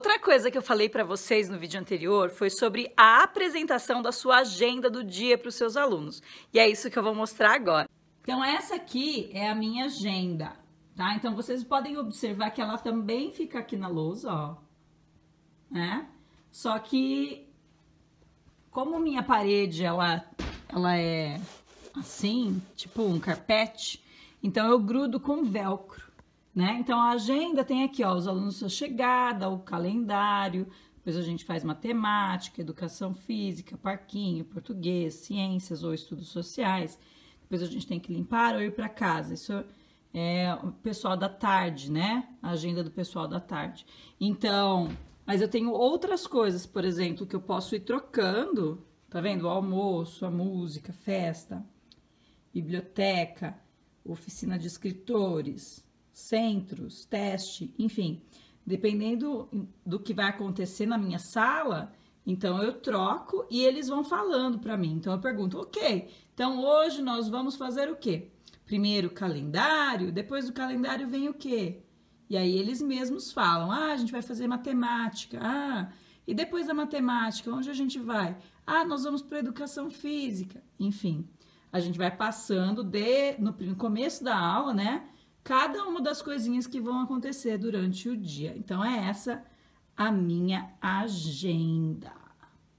Outra coisa que eu falei para vocês no vídeo anterior foi sobre a apresentação da sua agenda do dia para os seus alunos. E é isso que eu vou mostrar agora. Então, essa aqui é a minha agenda, tá? Então, vocês podem observar que ela também fica aqui na lousa, ó. Né? Só que, como minha parede, ela é assim, tipo um carpete, então eu grudo com velcro. Né? Então, a agenda tem aqui, ó, os alunos sua chegada, o calendário, depois a gente faz matemática, educação física, parquinho, português, ciências ou estudos sociais. Depois a gente tem que limpar ou ir para casa. Isso é o pessoal da tarde, né? A agenda do pessoal da tarde. Então, mas eu tenho outras coisas, por exemplo, que eu posso ir trocando, tá vendo? O almoço, a música, festa, biblioteca, oficina de escritores, centros, teste, enfim, dependendo do que vai acontecer na minha sala, então eu troco e eles vão falando para mim. Então eu pergunto, ok, então hoje nós vamos fazer o quê? Primeiro o calendário, depois do calendário vem o quê? E aí eles mesmos falam, a gente vai fazer matemática, e depois da matemática, onde a gente vai? Nós vamos para educação física, enfim. A gente vai passando no começo da aula, né? Cada uma das coisinhas que vão acontecer durante o dia. Então, é essa a minha agenda.